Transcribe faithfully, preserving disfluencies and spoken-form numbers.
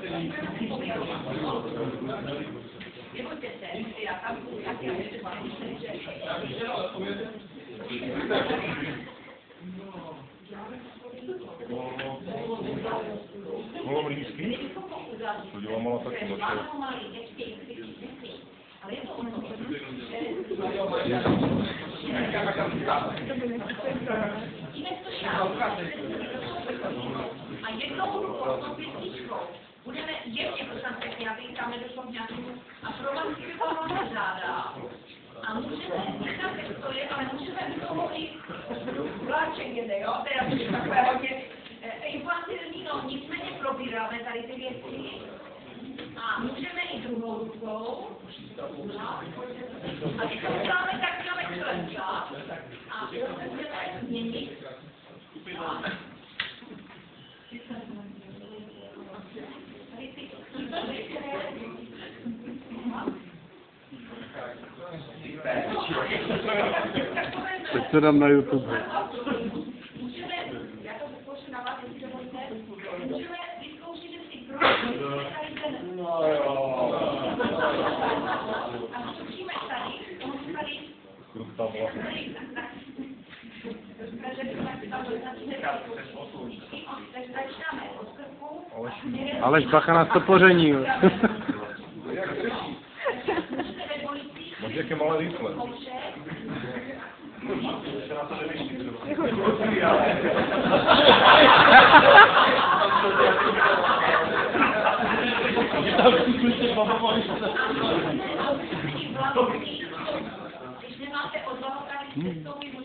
Nebojte se, já tam taky Holomlínský? To dělám ale taky moc. Ale je to ono. A jednou rukou, pětničkou, budeme jemně, prosím, aby tam nedošlo k nějakému a provazovat záda. A můžeme, nechat jak to je, ale můžeme do toho i vláček jede, jo? Teda to je takové hodně infantilní, no, nicméně probíráme tady ty věci. A můžeme i druhou rukou. A když to uděláme, tak uděláme členka. A můžeme změnit. Tak to dám na YouTube. Můžeme, já to poproším na vás, jestli dovolíte, můžeme vyzkoušet, jestli pro tady ten... No jo. A zkoušíme tady, tomu tady... Kruchta vlastně. Aleš bacha na stopoření. Máš jaké malé rýchle. Když nemáte odvahu, tak jste to